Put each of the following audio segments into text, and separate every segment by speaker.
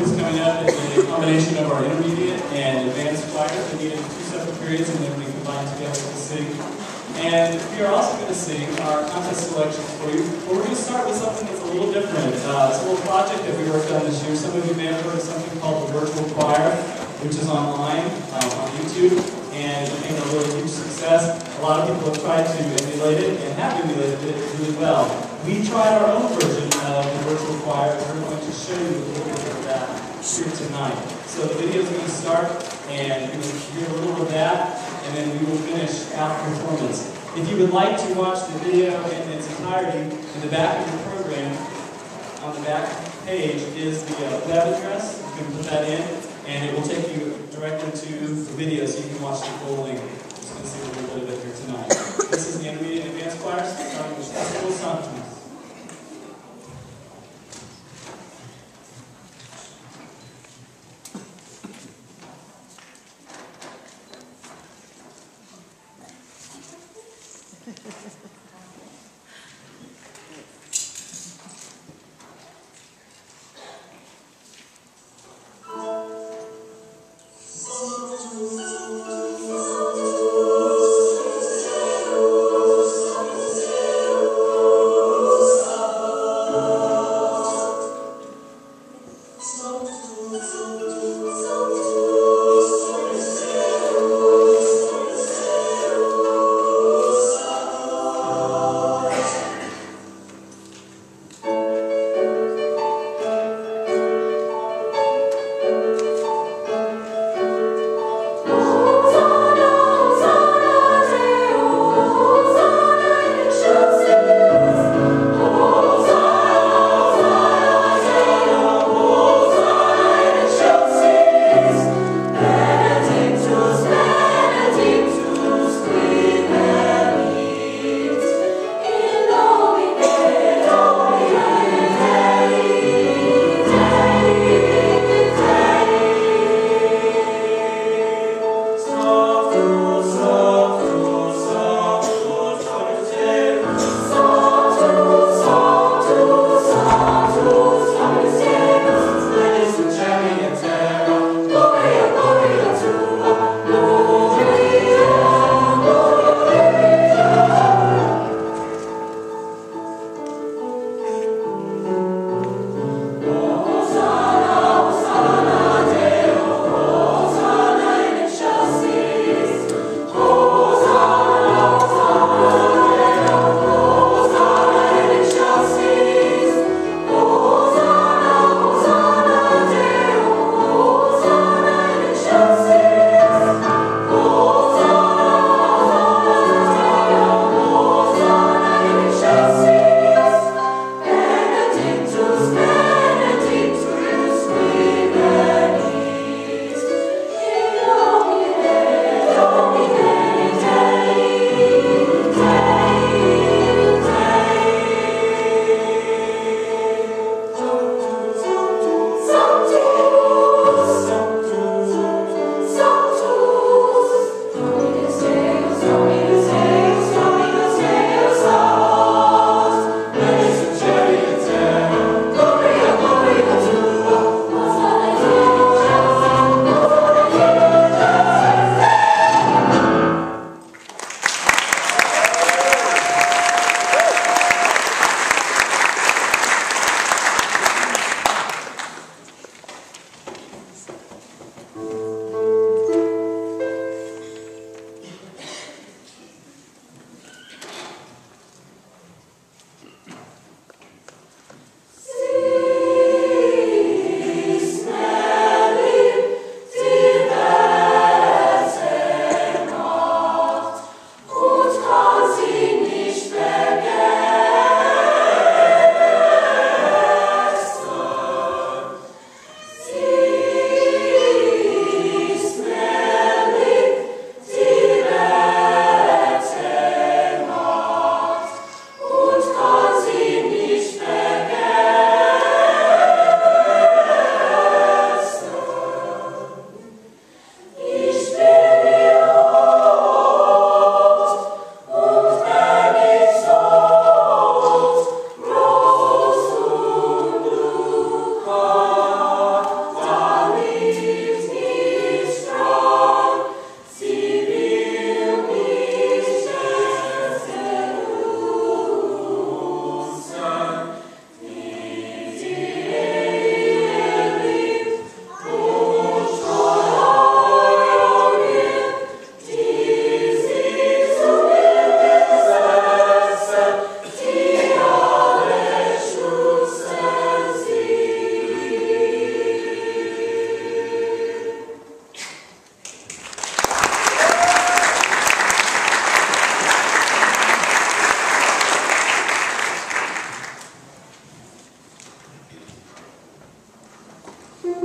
Speaker 1: is coming up is a combination of our intermediate and advanced choirs. They meet in 2 separate periods and then we combine together to sing. And we are also going to sing our contest selections for you. But we're going to start with something that's a little different. It's a little project that we worked on this year. Some of you may have heard of something called the virtual choir, which is online on YouTube, and it's been a really huge success. A lot of people have tried to emulate it and have emulated it really well. We tried our own version of the virtual choir, and we're going to show you a little bit of that here tonight. So the video is going to start, and you're going to hear a little of that, and then we will finish out the performance. If you would like to watch the video in its entirety, in the back of your program, on the back page is the web address. You can put that in, and it will take you directly to the video so you can watch the full length. We're just going to see a little bit of it here tonight. This is the intermediate and advanced choirs, starting with Festival Song.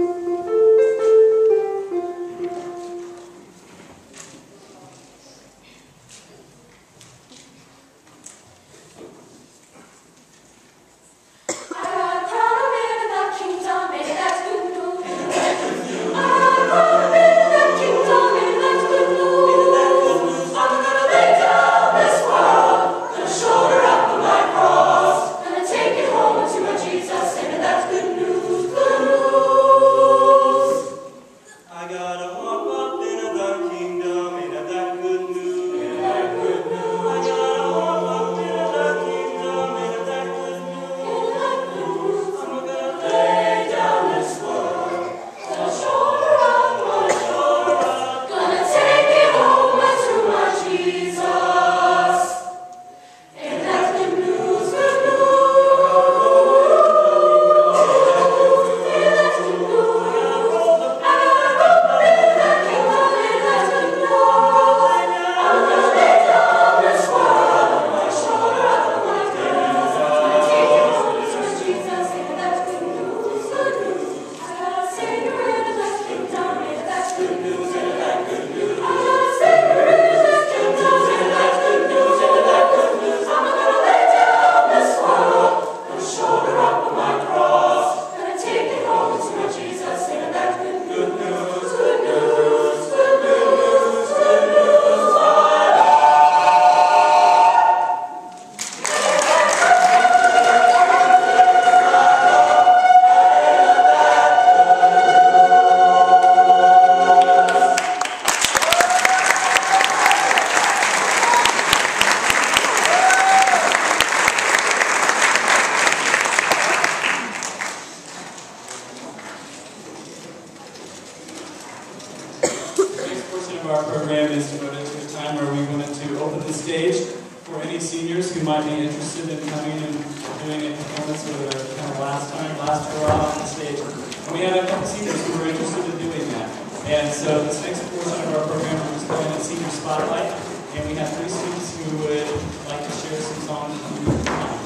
Speaker 1: of our program is devoted to a time where we wanted to open the stage for any seniors who might be interested in coming and doing a performance for their kind of last hurrah on the stage. And we had a couple seniors who were interested in doing that. And so this next portion of our program, we're just going to Senior Spotlight. And we have 3 students who would like to share some songs from the time.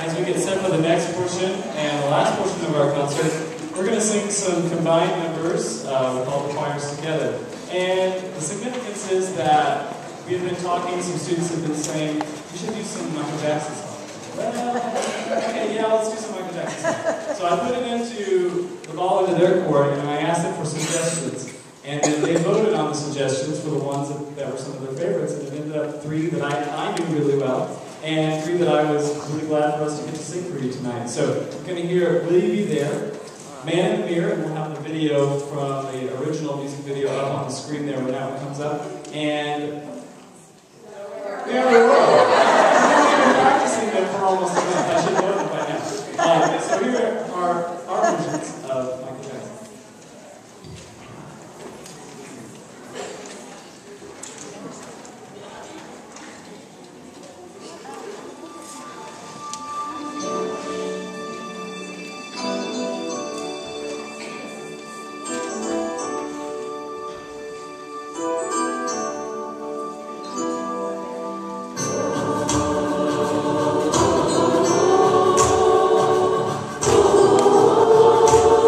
Speaker 1: as we get set for the next portion and the last portion of our concert, we're going to sing some combined numbers with all the choirs together. And the significance is that we have been talking, some students have been saying, we should do some Michael Jackson songs. Well, okay, yeah, let's do some Michael Jackson songs. So I put it into the ball into their court, and I asked them for suggestions. And then they voted on the suggestions for the ones that were some of their favorites, and it ended up 3 that I knew really well, and 3 that I was really glad for us to get to sing for you tonight. So we're going to hear Will You Be There, Man in the Mirror, and we'll have the video from the original music video up on the screen there when that one comes up. And there we go. I've been practicing them for almost a month. I should know them by now. So here are our versions of Michael Jackson.
Speaker 2: Oh,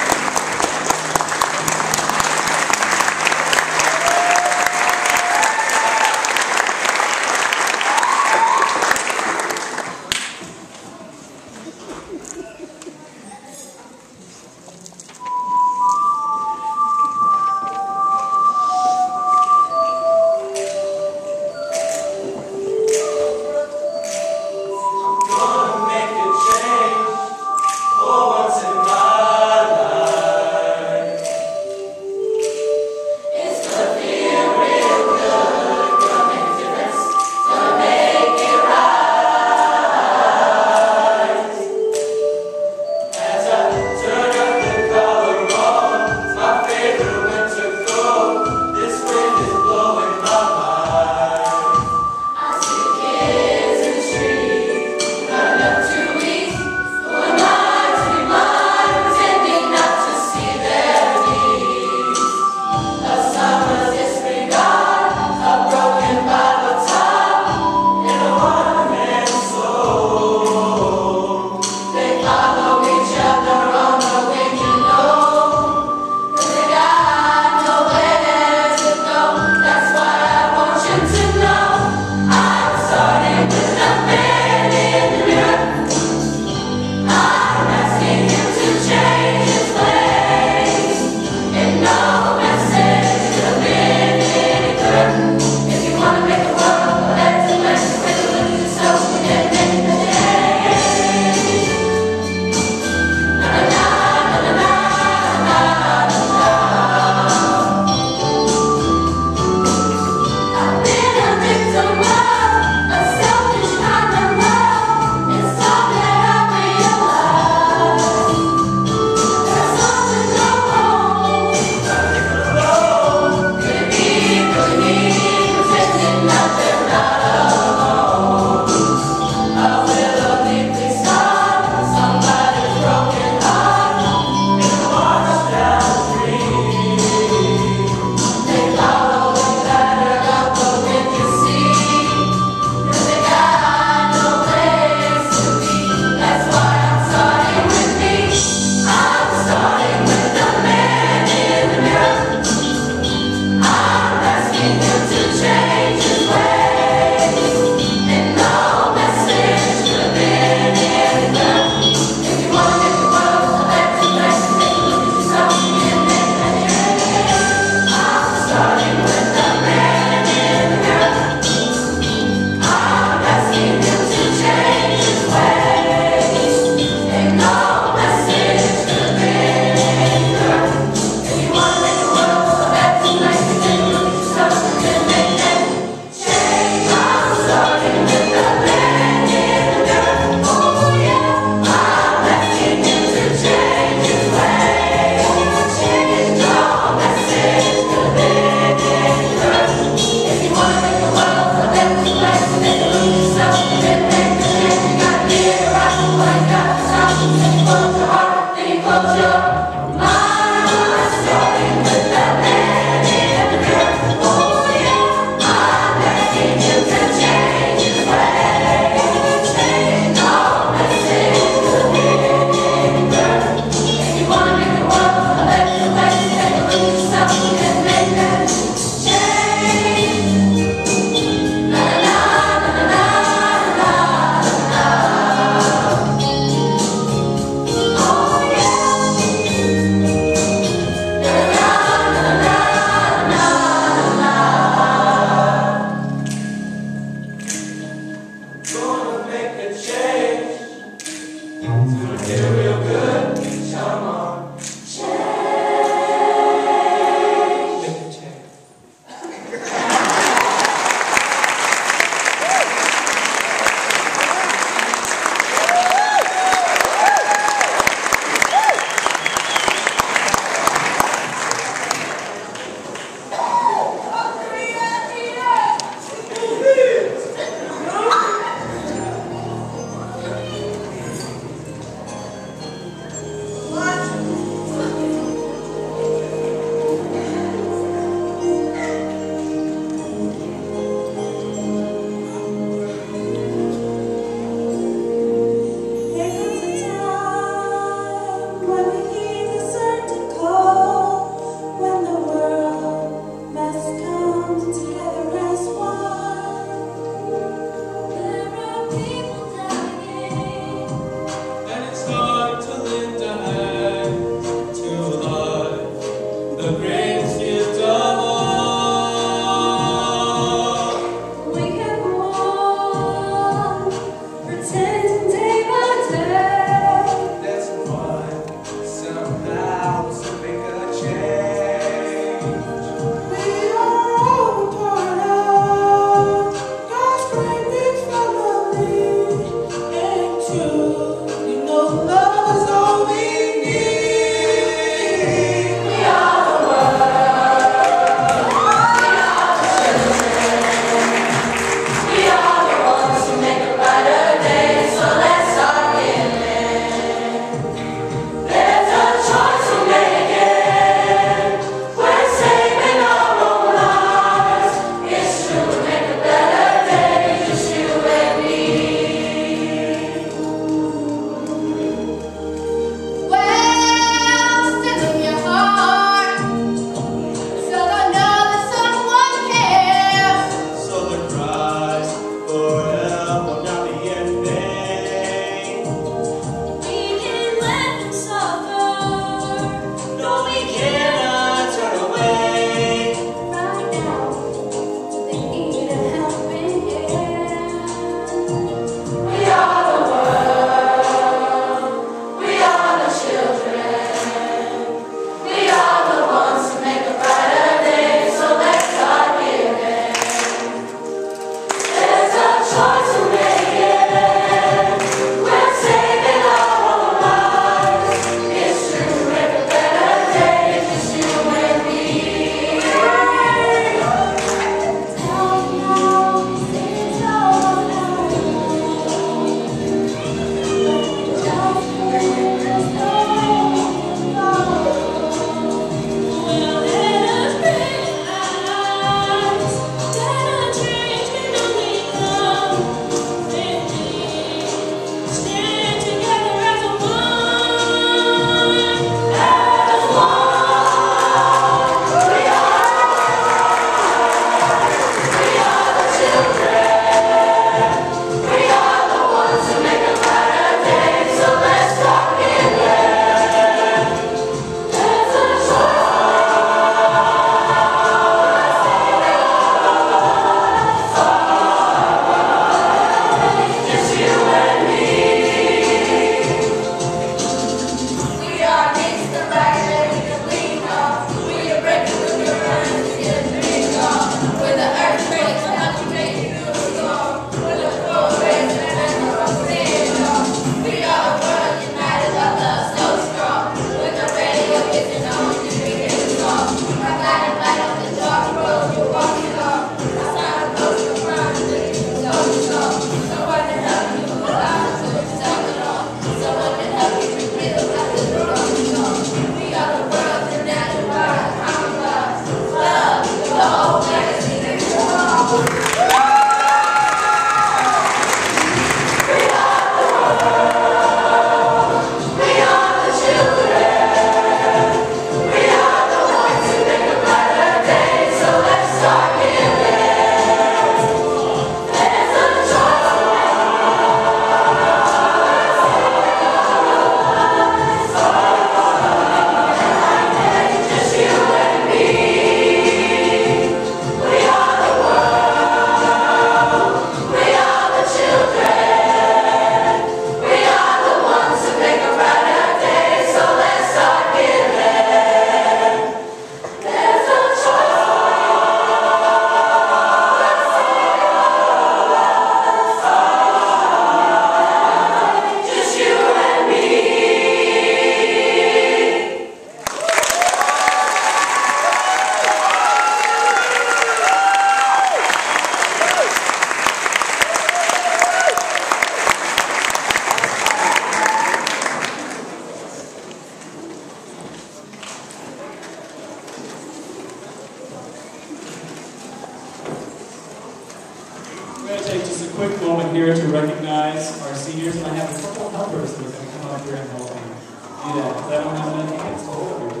Speaker 1: here to recognize our seniors, and I have a couple of helpers that are going to come up here and help me do that, because I don't have enough hands to hold everything.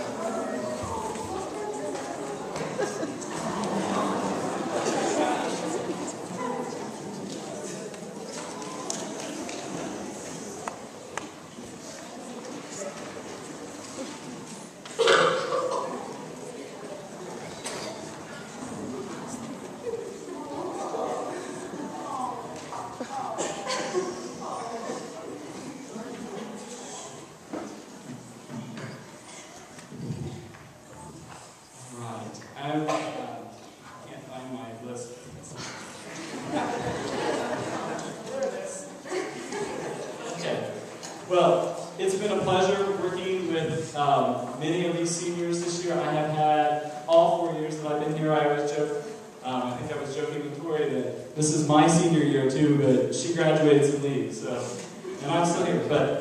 Speaker 1: Well, it's been a pleasure working with many of these seniors this year. I have had all 4 years that I've been here. I always joke, I think I was joking with Tori that this is my senior year too, but she graduates and leaves, so, and I'm still here. But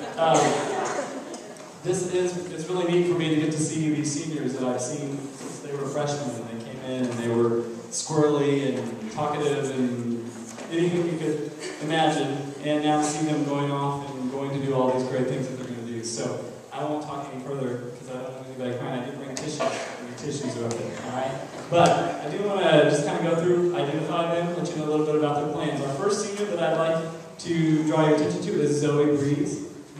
Speaker 1: it's really neat for me to get to see these seniors that I've seen since they were freshmen, and they came in and they were squirrely and talkative and anything you could imagine, and now to see them going off and going to do all these great things that they're going to do. So I won't talk any further because I don't want anybody crying. I did bring tissues. Your tissues are up there, all right? But I do want to just kind of go through, identify them, let you know a little bit about their plans. Our first senior that I'd like to draw your attention to is Zoe Breeze.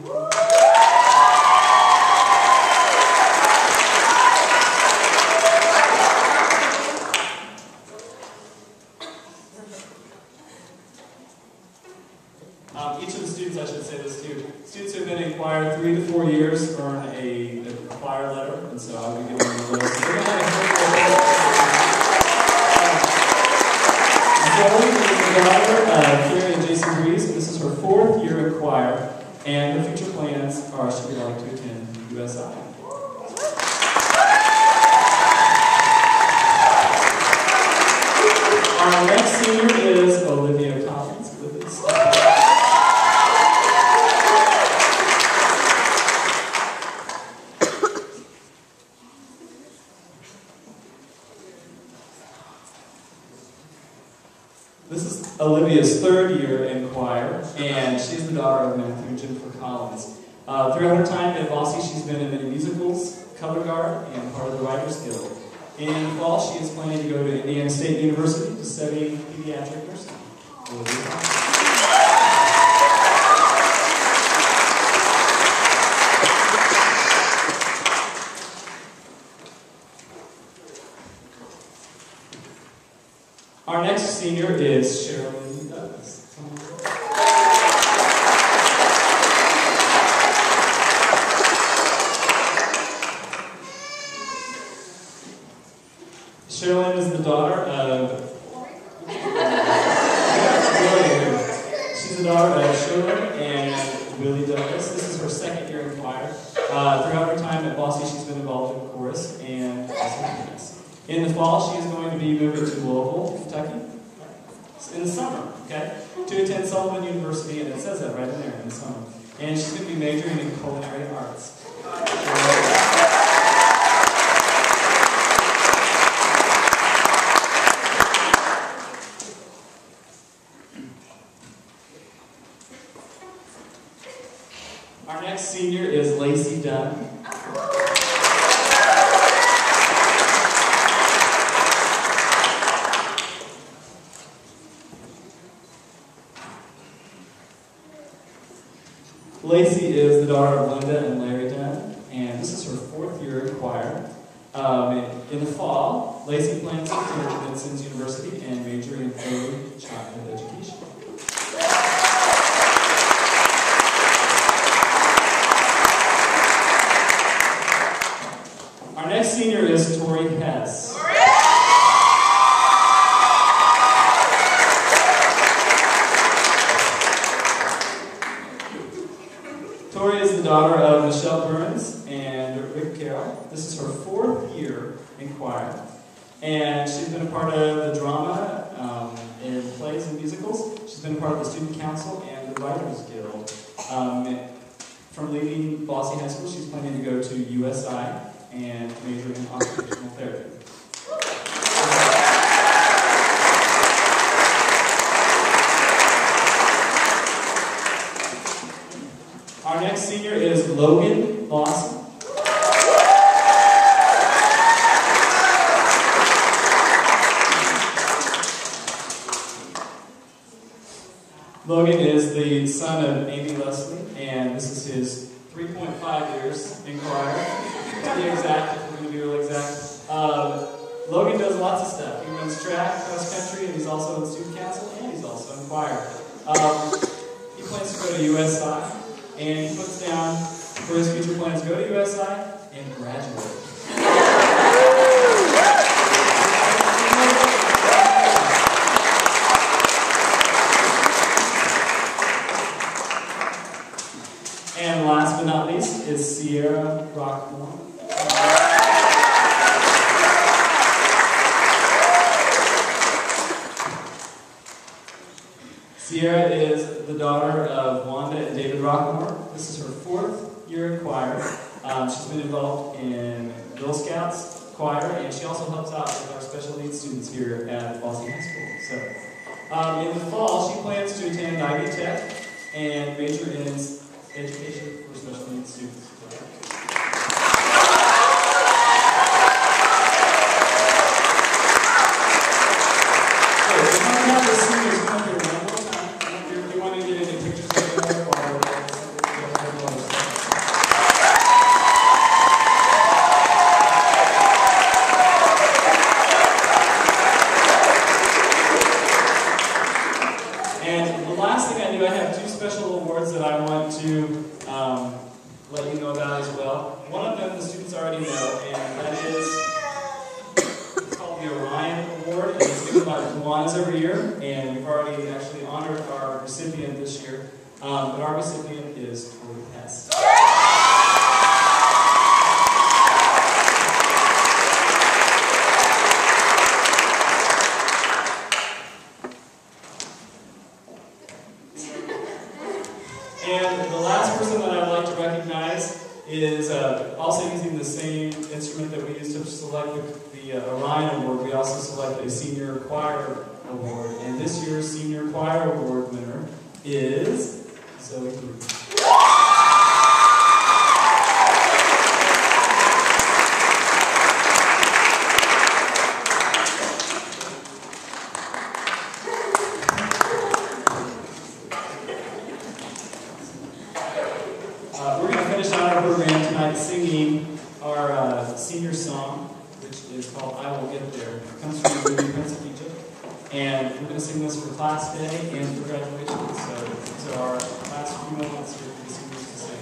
Speaker 1: Each of the students, I should say this too, students who have been in choir 3 to 4 years earn a choir letter, and so I'll be giving them a letter. Zoe is the daughter of Carrie and Jason Breeze, and this is her 4th year in choir, and her future plans are she would like to attend USI. Our next senior is Olivia Collins. This is Olivia's 3rd year in choir, and she's the daughter of Matthew and Jennifer Collins. Throughout her time at Bosse, she's been in many musicals, color guard, and part of the Writers Guild. In the fall, she is planning to go to Indiana State University to study pediatric nursing. Our next senior is Sherilyn Douglas. Sherilyn is the daughter of she's the daughter of Sherilyn and Willie Douglas. This is her 2nd year in choir. Throughout her time at Bosse, she's been involved in chorus and also dance. In the fall, she is going to be moving to Louisville, Kentucky, in the summer, okay, to attend Sullivan University, and it says that right in there, in the summer. And she's going to be majoring in culinary arts. Our next senior is Lacey Dunn. Lacey is the daughter of Linda and Larry Dunn, and this is her 4th year in choir. In the fall, Lacey plans to attend Vincent's University and major in early childhood education. Our next senior is Tori Hess. Tori is the daughter of Michelle Burns and Rick Carroll. This is her 4th year in choir, and she's been a part of the drama in plays and musicals. She's been a part of the student council and the Writers Guild. From leaving Bosse High School, she's planning to go to USI and major in occupational therapy. Our next senior is Logan Lawson. Logan is the son of Amy Leslie, and this is his 3.5 years in choir. To be exact, if we're going to be real exact. Logan does lots of stuff. He runs track, cross country, and he's also in student council, and he's also in choir. He plans to go to USI, and he puts down for his future plans, go to USI and graduate. And last but not least is Sierra Rockmore. Sierra is the daughter of Wanda and David Rockmore. This is her 4th year in choir. She's been involved in Girl Scouts choir, and she also helps out with our special needs students here at Bosse High School. So, in the fall, she plans to attend Ivy Tech and major in education for special needs students. And the last thing I do, I have 2 special awards that I want to let you know about as well. One of them the students already know, and that is it's called the Orion Award, and it's given by the Kiwanis every year, and we've already actually honored our recipient this year, but our recipient is Tori Hess. And the last person that I'd like to recognize is also using the same instrument that we used to select the Orion Award. We also select a Senior Choir Award. And this year's Senior Choir Award winner is Zoe Green. We're going to finish out our program tonight singing our senior song, which is called I Will Get There. It comes from the movie Prince of Egypt. And we're going to sing this for class day and for graduation. So these are our last few moments here for the seniors to sing.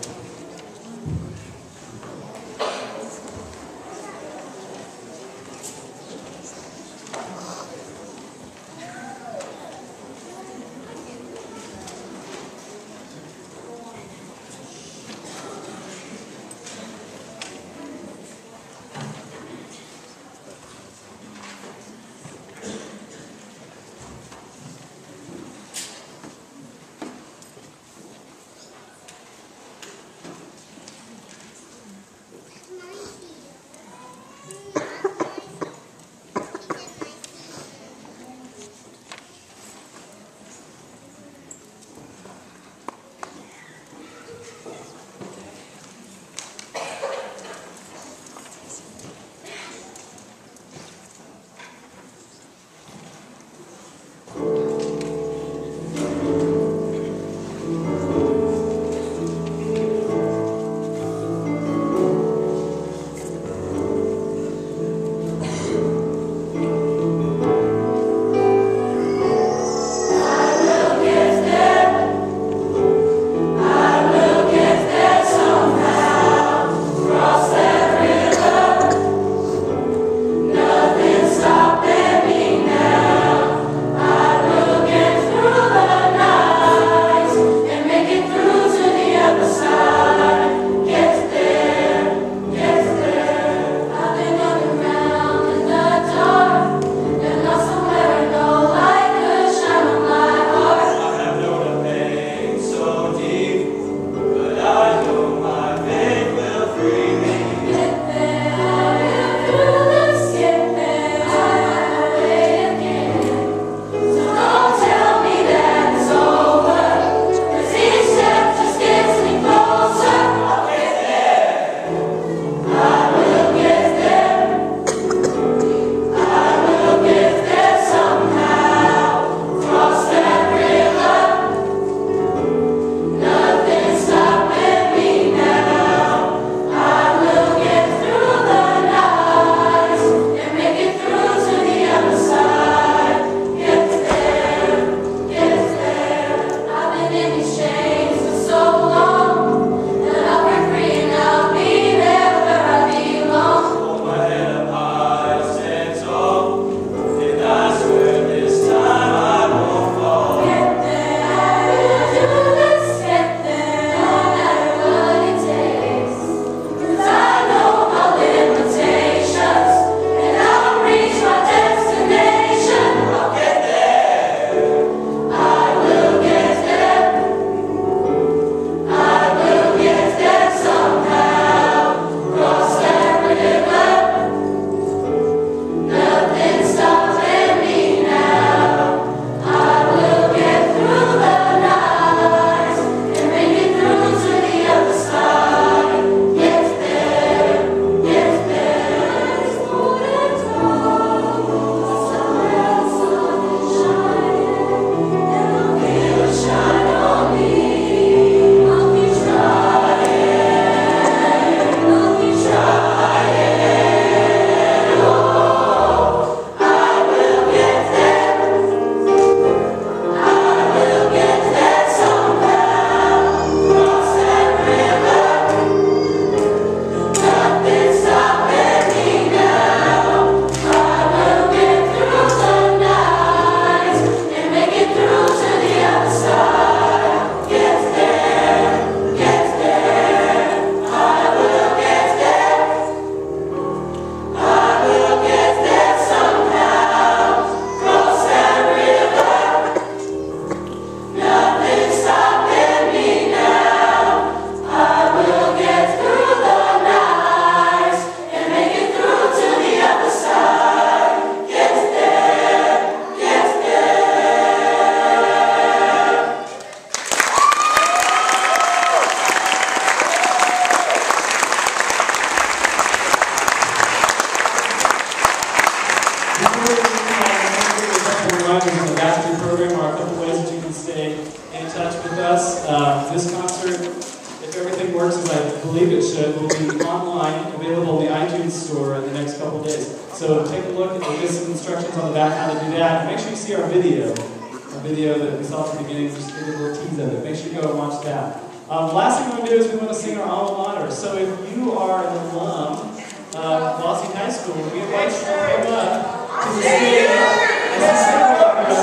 Speaker 1: concert, if everything works as I believe it should, will be online, available in the iTunes store in the next couple of days. So take a look, there'll be some instructions on the back how to do that. And make sure you see our video that we saw at the beginning, just give a little tease of it. Make sure you go and watch that. Last thing we're going to do is we want to sing our alma mater. So if you are an alum of Bosse High School, we invite you to come up to sing.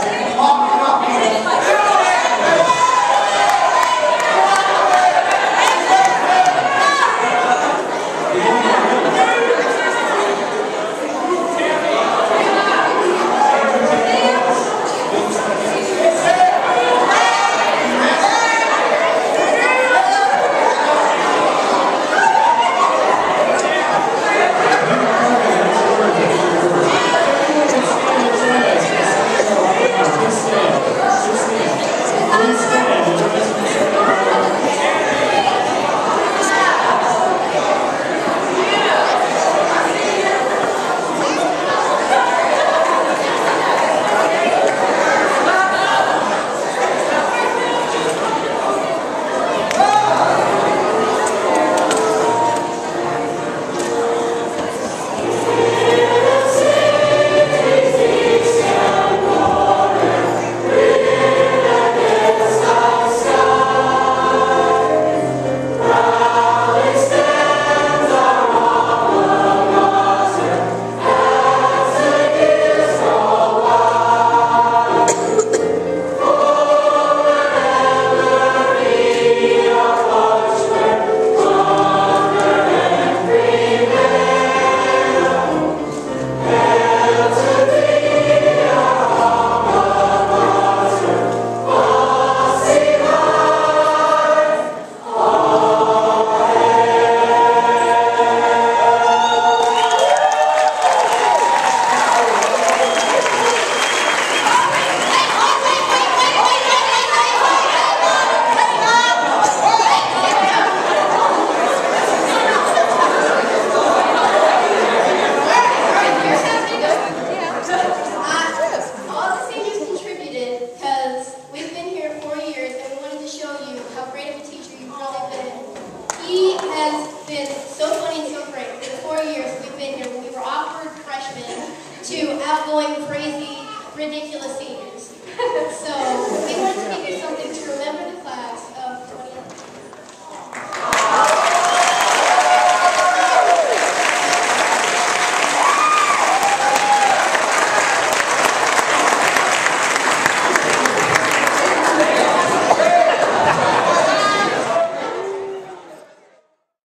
Speaker 2: Outgoing, crazy, ridiculous seniors. So we wanted to give you something to remember the class